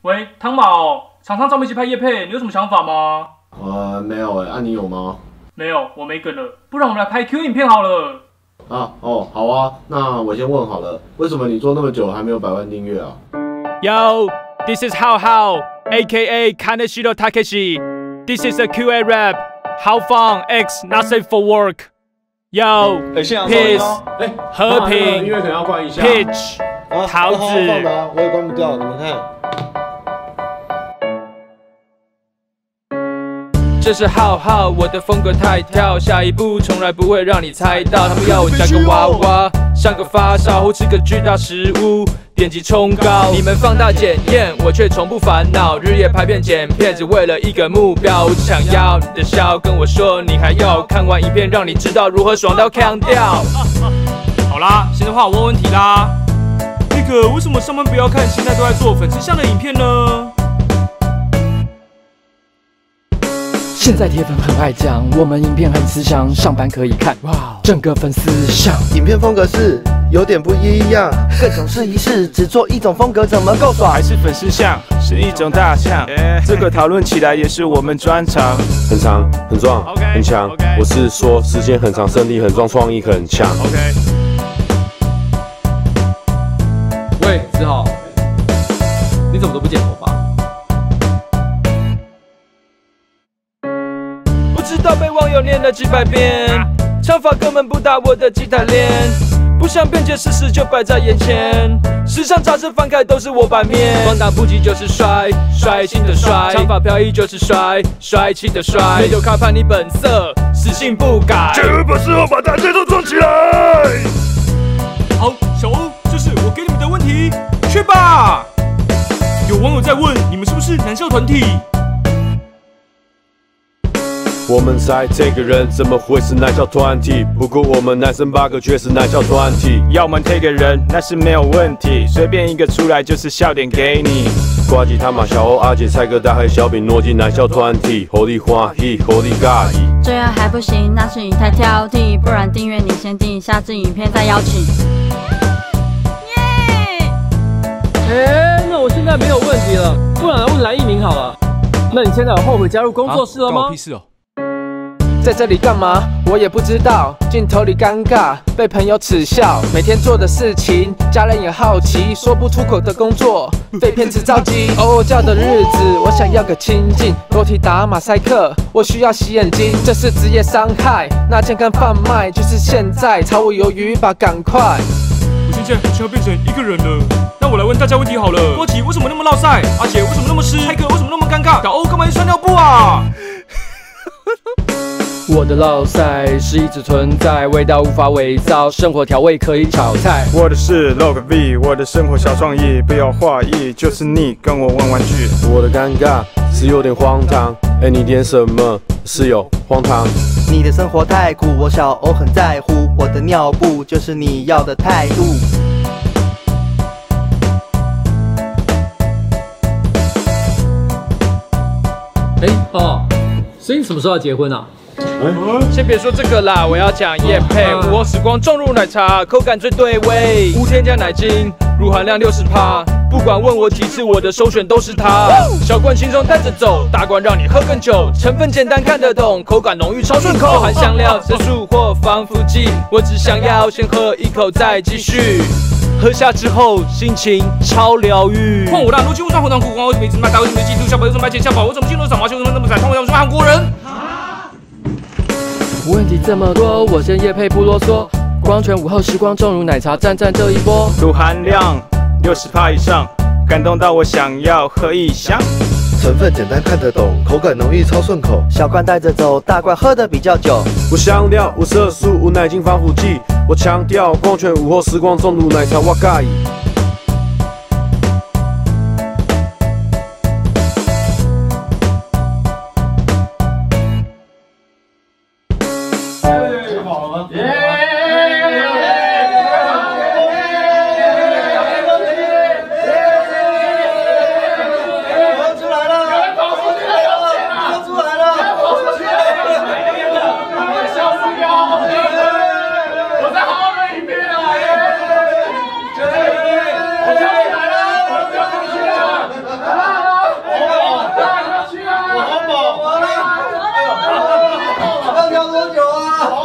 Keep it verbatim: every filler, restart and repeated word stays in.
喂，汤宝，厂商找我们一起拍业配，你有什么想法吗？ 呃，没有哎，啊你有吗？ 没有，我没梗了，不然我们来拍 Q 影片好了。 啊，哦，好啊，那我先问好了，为什么你做那么久还没有百万订阅啊 Yo, this is How How, aka Kaneshiro Takeshi. This is a Q A rap. How fun X not safe for work. Yo, 哎，现场收音 peace, 哦，哎， 和平音乐可能要关一下。 pitch, 啊桃子好好放的啊，我也关不掉，你们看。 这是浩浩，我的风格太跳，下一步从来不会让你猜到。他们要我加个娃娃，像个发烧或吃个巨大食物，点击冲高。你们放大检验，我却从不烦恼，日夜拍片剪片，只为了一个目标。我只想要你的笑，跟我说你还要看完影片，让你知道如何爽到扛掉。好啦，现在换我问问题啦。那个，为什么上班不要看，现在都在做粉丝向的影片呢？ 现在铁粉很爱讲，我们影片很慈祥，上班可以看，哇，整个粉丝像。 影片风格是有点不一样，各种试一试，只做一种风格怎么够爽？ 还是粉丝像是一种大象，这个讨论起来也是我们专长。 很长很壮很强，我是说时间很长，身体很壮，创意很强。 OK。 喂，子豪，你怎么都不剪头发？ 不知道被网友念了几百遍，长发根本不打我的吉他脸，不想辩解，事实就摆在眼前。时尚杂志翻开都是我版面，放大不羁就是帅，帅气的帅；长发飘逸就是帅，帅气的帅。没有看叛逆本色，死性不改。 就有本事后把大家都装起来！ 好，小欧，这是我给你们的问题，去吧。有网友在问，你们是不是男校团体？ 我们猜这个人怎么会是男校团体？不过我们男生八个却是男校团体。 要我们 take 人那是没有问题，随便一个出来就是笑点给你。 呱吉他妈小欧阿姐蔡哥大黑小饼挪进男校团体，合力欢喜合力尬意。 这样还不行，那是你太挑剔，不然订阅你先订，下支影片再邀请。耶！ 哎，那我现在没有问题了，不然来问蓝一鸣好了。那你现在有后悔加入工作室了吗？ 关我屁事哦。 在这里干嘛？我也不知道。镜头里尴尬，被朋友耻笑。每天做的事情，家人也好奇。说不出口的工作，被骗子着急。偶尔叫的日子，我想要个清静。裸体打马赛克，我需要洗眼睛。这是职业伤害，那健康贩卖就是现在。炒我鱿鱼吧，赶快！ 我现在好像要变成一个人了。那我来问大家问题好了。郭吉为什么那么落晒？阿姐为什么那么湿？泰哥为什么那么尴尬？小欧干嘛要穿尿布啊？ 我的烙赛是一直存在，味道无法伪造，生活调味可以炒菜。 我的是 log V， 我的生活小创意，不要画意，就是你跟我玩玩具。 我的尴尬是有点荒唐，哎，你点什么是有荒唐？ 你的生活太苦，我小欧很在乎，我的尿布就是你要的态度。 哎，哦，所以你什么时候要结婚啊？ 先别说这个啦，我要讲业配。午后时光重乳奶茶，口感最对味，无添加奶精，乳含量 百分之六十，不管问我几次，我的首选都是它。小罐轻松带着走，大罐让你喝更久，成分简单看得懂，口感浓郁超顺口，含香料、色素或防腐剂，我只想要先喝一口再继续。喝下之后，心情超疗愈。换我啦，罗辑物酸红糖苦瓜，我每次买大卫什么记住小宝有什么买钱小宝，我怎么进入扫毛球什么那么窄，通我想说韩国人。 问题这么多，我先业配不啰嗦。光泉午后时光重乳奶茶，赞赞这一波。 乳含量 百分之六十 以上，感动到我想要喝一箱。 成分简单看得懂，口感浓郁超顺口，小罐带着走，大罐喝得比较久。 无香料、无色素、无奶精防腐剂，我强调光泉午后时光重乳奶茶，我介意。 我在好好的影片啊！ 好。